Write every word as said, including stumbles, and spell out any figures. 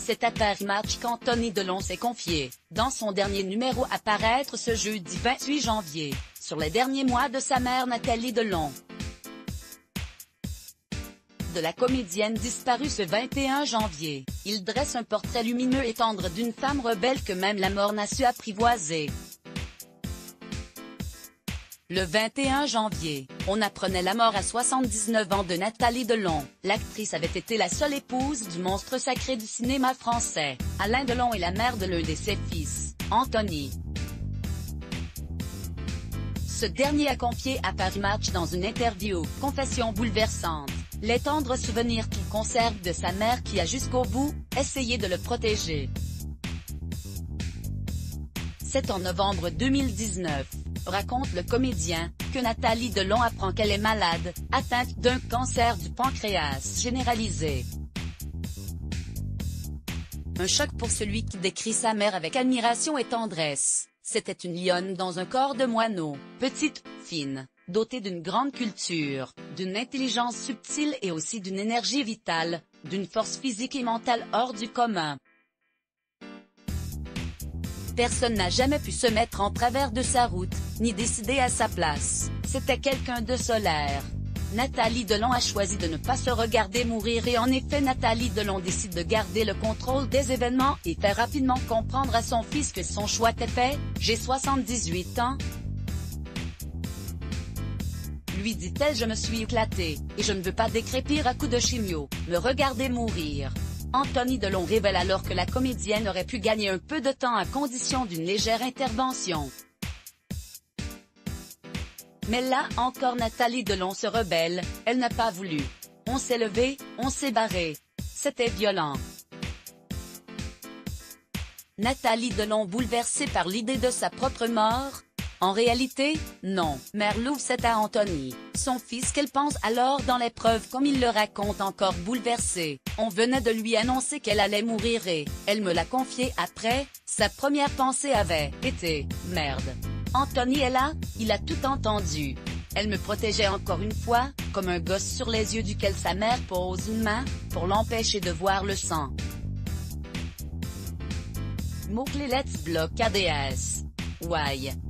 C'est à Paris Match qu'Anthony Delon s'est confié, dans son dernier numéro à paraître ce jeudi vingt-huit janvier, sur les derniers mois de sa mère Nathalie Delon. De la comédienne disparue ce vingt et un janvier, il dresse un portrait lumineux et tendre d'une femme rebelle que même la mort n'a su apprivoiser. Le vingt et un janvier, on apprenait la mort à soixante-dix-neuf ans de Nathalie Delon. L'actrice avait été la seule épouse du monstre sacré du cinéma français, Alain Delon, et la mère de l'un de ses fils, Anthony. Ce dernier a confié à Paris Match dans une interview, confession bouleversante, les tendres souvenirs qu'il conserve de sa mère qui a jusqu'au bout essayé de le protéger. C'est en novembre deux mille dix-neuf, raconte le comédien, que Nathalie Delon apprend qu'elle est malade, atteinte d'un cancer du pancréas généralisé. Un choc pour celui qui décrit sa mère avec admiration et tendresse. C'était une lionne dans un corps de moineau, petite, fine, dotée d'une grande culture, d'une intelligence subtile et aussi d'une énergie vitale, d'une force physique et mentale hors du commun. Personne n'a jamais pu se mettre en travers de sa route, ni décider à sa place. C'était quelqu'un de solaire. Nathalie Delon a choisi de ne pas se regarder mourir et en effet Nathalie Delon décide de garder le contrôle des événements et fait rapidement comprendre à son fils que son choix était fait. « J'ai soixante-dix-huit ans. Lui dit-elle, je me suis éclatée, et je ne veux pas décrépir à coups de chimio, me regarder mourir. » Anthony Delon révèle alors que la comédienne aurait pu gagner un peu de temps à condition d'une légère intervention. Mais là encore Nathalie Delon se rebelle, elle n'a pas voulu. On s'est levé, on s'est barré. C'était violent. Nathalie Delon bouleversée par l'idée de sa propre mort? En réalité, non. Mère Louve, c'est à Anthony, son fils, qu'elle pense alors dans l'épreuve comme il le raconte, encore bouleversé. On venait de lui annoncer qu'elle allait mourir et, elle me l'a confié après, sa première pensée avait été « Merde. Anthony est là, il a tout entendu. » Elle me protégeait encore une fois, comme un gosse sur les yeux duquel sa mère pose une main, pour l'empêcher de voir le sang. Mot-clé Let's Block A D S. Why?